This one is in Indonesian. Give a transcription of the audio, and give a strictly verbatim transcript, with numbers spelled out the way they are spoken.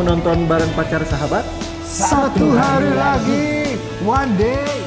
nonton bareng pacar sahabat? Satu hari lagi, one day